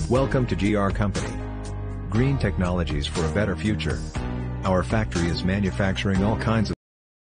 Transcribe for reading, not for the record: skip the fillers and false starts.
Welcome to GR Company. Green technologies for a better future. Our factory is manufacturing all kinds of